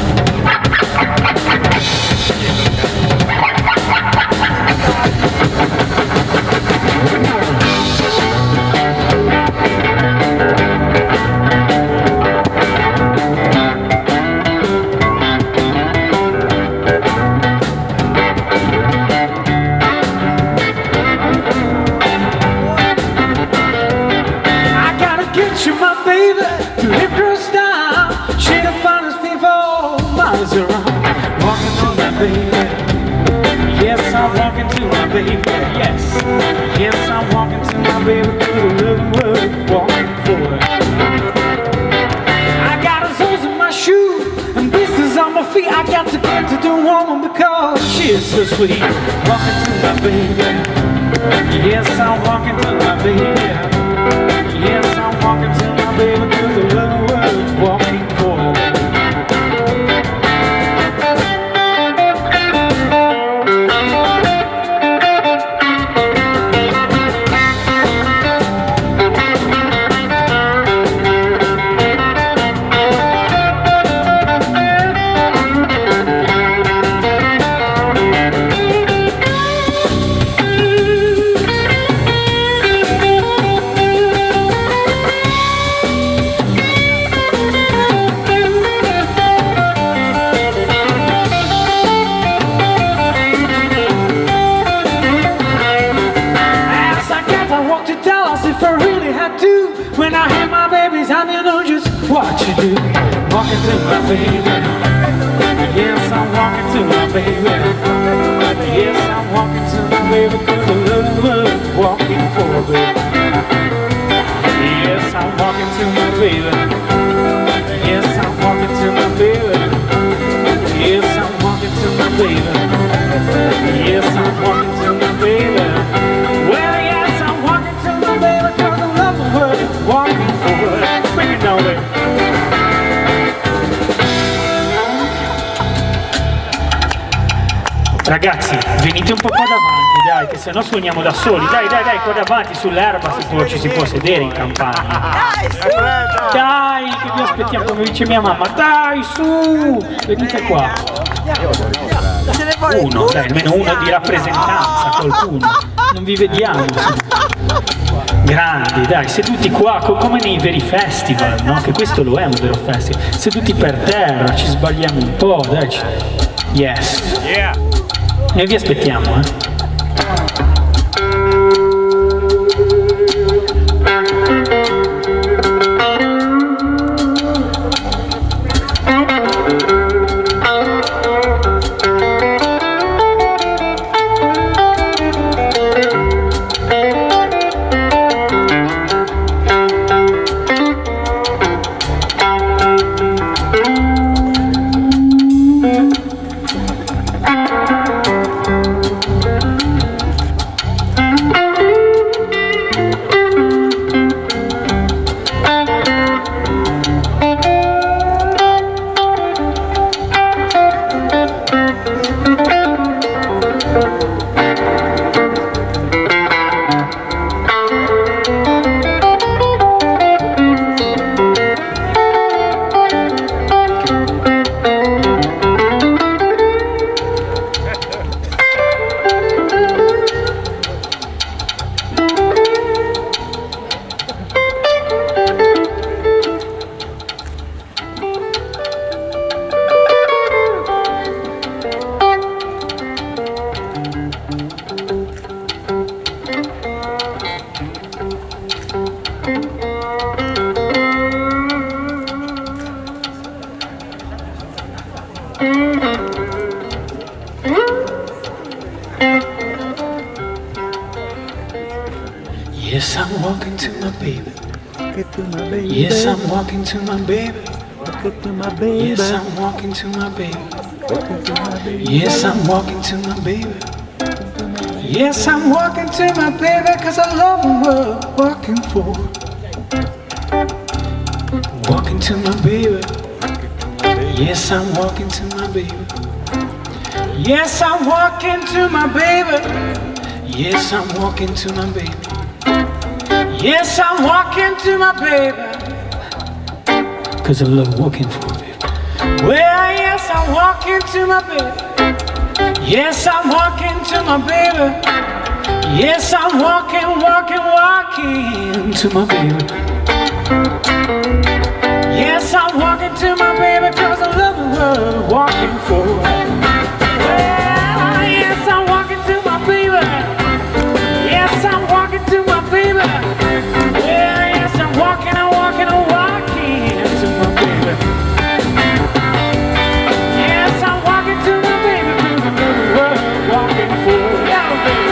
Yes, I'm walking to my baby. Yes, I'm walking to my baby, 'cause I love worth walking for. I got a soles in my shoe and blisters on my feet. I got to get to the woman because she is so sweet. Walking to my baby. Yes, I'm walking to my baby. Yes, I'm walking to my baby, 'cause I love worth walking for. When I hear my baby's hand, you know just what you do. Walking to my baby. Yes, I'm walking to my baby. Yes, I'm walking to my baby, 'cause I love walking for a baby. Yes, I'm walking to my baby. Yes, I'm walking to my baby. Yes, I'm walking to my baby. Yes, I'm walking to my baby. Well, yes, I'm walking to my baby, 'cause I love her walking for it. Bring it down there. Ragazzi, venite un po' qua davanti, dai, che se no suoniamo da soli. Dai, qua davanti sull'erba ci si può sedere in campagna. Dai, che vi aspettiamo, come dice mia mamma. Dai, su, venite qua. Uno, dai, almeno uno di rappresentanza, qualcuno. Non vi vediamo. Grandi, dai, seduti qua, come nei veri festival, no? Che questo lo è un vero festival. Seduti per terra, ci sbagliamo un po', dai. Yes. Yeah. Noi vi aspettiamo, Yes, I'm walking to my baby. Yes, I'm walking to my baby. Yes, I'm walking to my baby. Yes, I'm walking to my baby. Yes, I'm walking to my baby, 'cause I love the world walking for. Walking to my baby. Yes, I'm walking to my baby. Yes, I'm walking to my baby. Yes, I'm walking to my baby. Yes, I'm walking to my baby, 'cause I love walking for it. Well, yes, walking to my baby. Yes, I'm walking to my baby. Yes, I'm walking, walking, walking to my baby. Yes, I'm walking to my baby, 'cause I love the world walking for her. Well, yes, I'm walking to my baby. Yes, I'm walking to my baby. Yeah, yes, I'm walking, I'm walking, I'm walking to my baby. Yes, I'm walking to my baby, 'cause I love the world walking for her. Yeah, baby.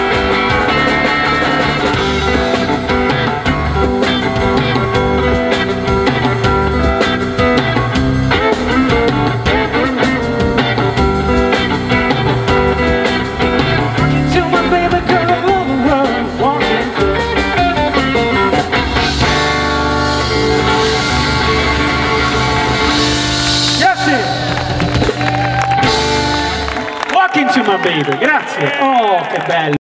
To my baby, grazie. Oh, che bello.